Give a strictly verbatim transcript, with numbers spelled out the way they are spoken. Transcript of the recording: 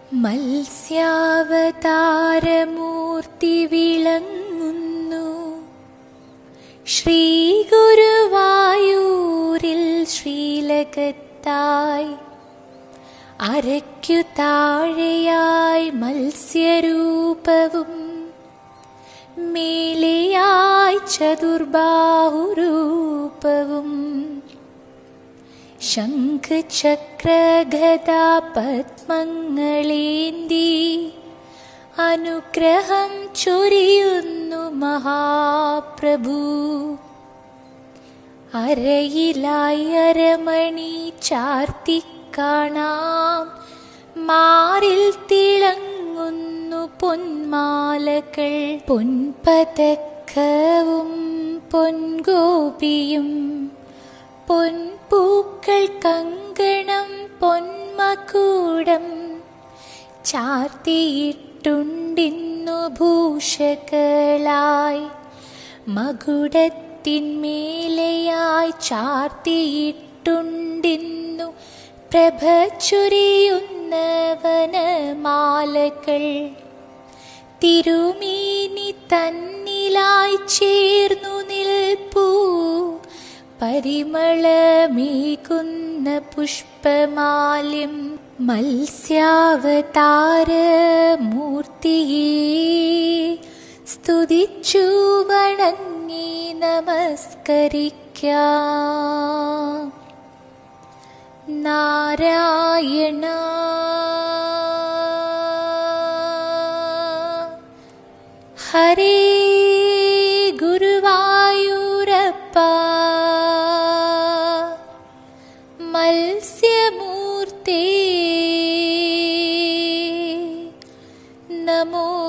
മത്സ്യാവതാരമൂർത്തി വിളങ്ങുന്നു ശ്രീ ഗുരുവായൂരിൽ ശ്രീലകത്തായി. അരയ്ക്കു താഴെയായി മത്സ്യരൂപവും മേലെയായി ചതുർബാഹുരൂപവും ശംഖചക്രഗദാ പദ്മങ്ങളേന്തി അനുഗ്രഹം ചൊരിയുന്നു മഹാപ്രഭു. അരയിലായി അരമണി ചാർത്തിക്കാണാം, മാറിൽ തിളങ്ങുന്നു പൊന്മാലകൾ. പൊൻപതക്കവും പൊൻഗോപിയും പൊൻപൂക്കൾ കങ്കണം പൊന്മകൂടം ചാർത്തിയിട്ടുണ്ടിന്നു ഭൂഷകളായി. മകുടത്തിന്മേലെയായി ചാർത്തിയിട്ടുണ്ടിന്നു പ്രഭ ചൊരിയുന്ന വനമാലകൾ. തിരുമേനി തന്നിലായി ചേർന്നു നിൽപ്പൂ പരിമളമേകുന്ന പുഷ്പമാല്യം. മത്സ്യാവതാരമൂർത്തിയെ സ്തുതിച്ചു വണങ്ങി നമസ്കരിക്കാം. നാരായണ ഹരേ ഗുരുവായൂരപ്പ മത്സ്യമൂർത്തേ നമോ